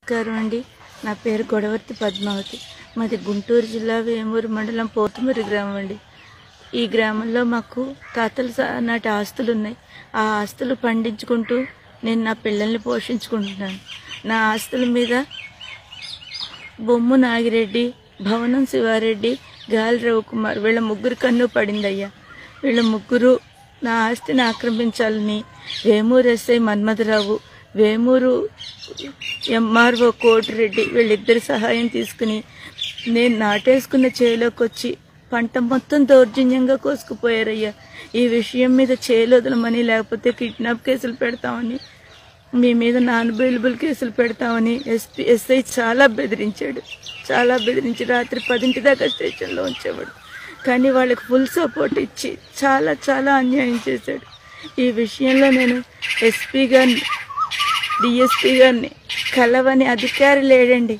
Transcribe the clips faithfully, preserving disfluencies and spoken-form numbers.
నమస్కారం అండి. నా పేరు గొడవర్తి పద్మావతి. మాది గుంటూరు జిల్లా వేమూరు మండలం పోతుమూరి గ్రామం అండి. ఈ గ్రామంలో మాకు తాతల నాటి ఆస్తులు ఉన్నాయి. ఆ ఆస్తులు పండించుకుంటూ నేను నా పిల్లల్ని పోషించుకుంటున్నాను. నా ఆస్తుల మీద బొమ్ము నాగిరెడ్డి, భవనం శివారెడ్డి, గాలి రవికుమార్ వీళ్ళ ముగ్గురు కన్ను పడిందయ్యా. వీళ్ళ ముగ్గురు నా ఆస్తిని ఆక్రమించాలని వేమూరు ఎస్ఐ మన్మథరావు, వేమూరు ఎంఆర్ఓ కోటిరెడ్డి వీళ్ళిద్దరి సహాయం తీసుకుని నేను నాటేసుకున్న చేలోకి వచ్చి పంట మొత్తం దౌర్జన్యంగా కోసుకుపోయారయ్యా. ఈ విషయం మీద చేలు వదలమని, లేకపోతే కిడ్నాప్ కేసులు పెడతామని, మీ మీద నాన్ అవైలబుల్ కేసులు పెడతామని ఎస్పీ ఎస్ఐ చాలా బెదిరించాడు. చాలా బెదిరించి రాత్రి పదింటి దాకా స్టేషన్లో ఉంచేవాడు. కానీ వాళ్ళకి ఫుల్ సపోర్ట్ ఇచ్చి చాలా చాలా అన్యాయం చేశాడు. ఈ విషయంలో నేను ఎస్పీ గారిని, డిఎస్పీ గారిని కలవని అధికారి లేడండి.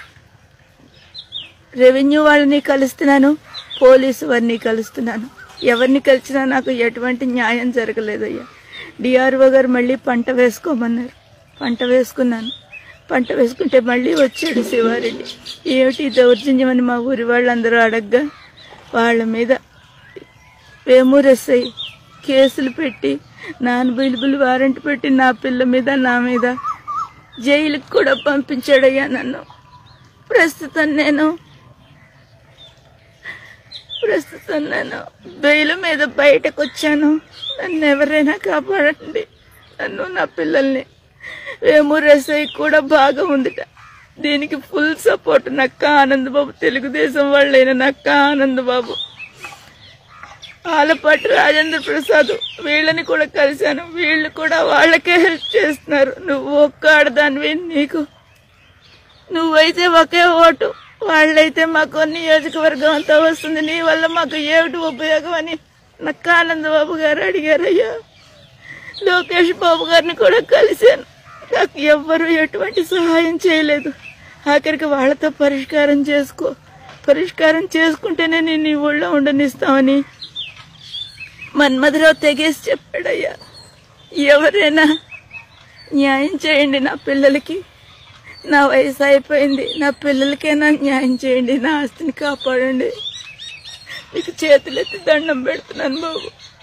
రెవెన్యూ వాళ్ళని కలుస్తున్నాను, పోలీసు వారిని కలుస్తున్నాను. ఎవరిని కలిసినా నాకు ఎటువంటి న్యాయం జరగలేదయ్యా. డిఆర్ఓ గారు మళ్ళీ పంట వేసుకోమన్నారు. పంట వేసుకున్నాను. పంట వేసుకుంటే మళ్ళీ వచ్చాడు శివారెడ్డి. ఏమిటి దౌర్జన్యం అని మా ఊరి వాళ్ళందరూ అడగ్గా వాళ్ళ మీద వేమూరు ఎస్ఐ కేసులు పెట్టి నాన్ అవైలబుల్ వారెంట్ పెట్టి నా పిల్ల మీద, నా మీద జైలుకి కూడా పంపించాడయ్యా నన్ను. ప్రస్తుతం నేను ప్రస్తుతం నేను బెయిల్ మీద బయటకు వచ్చాను. నన్ను ఎవరైనా కాపాడండి, నన్ను, నా పిల్లల్ని. వేమూరు ఎస్ఐ కూడా బాగా ఉందిట. దీనికి ఫుల్ సపోర్ట్ నక్క ఆనందబాబు, తెలుగుదేశం వాళ్ళైన నక్క ఆనందబాబు, ఆలపాటి రాజేంద్ర ప్రసాద్ వీళ్ళని కూడా కలిశాను. వీళ్ళు కూడా వాళ్ళకే హెల్ప్ చేస్తున్నారు. నువ్వు ఒక్క ఆడదానివి, నీకు నువ్వైతే ఒకే ఓటు, వాళ్ళైతే మాకు నియోజకవర్గం అంతా వస్తుంది, నీ వల్ల మాకు ఏమిటి ఉపయోగం అని నక్క ఆనందబాబు గారు అడిగారయ్యా. లోకేష్ బాబు గారిని కూడా కలిశాను. నాకు ఎవ్వరూ ఎటువంటి సహాయం చేయలేదు. ఆఖరికి వాళ్ళతో పరిష్కారం చేసుకో, పరిష్కారం చేసుకుంటేనే నేను ఈ ఊళ్ళో ఉండనిస్తామని మన్మథరావు తెగేసి చెప్పాడయ్యా. ఎవరైనా న్యాయం చేయండి, నా పిల్లలకి, నా వయసు అయిపోయింది, నా పిల్లలకైనా న్యాయం చేయండి, నా ఆస్తిని కాపాడండి. మీకు చేతులెత్తి దండం పెడుతున్నాను బాబు.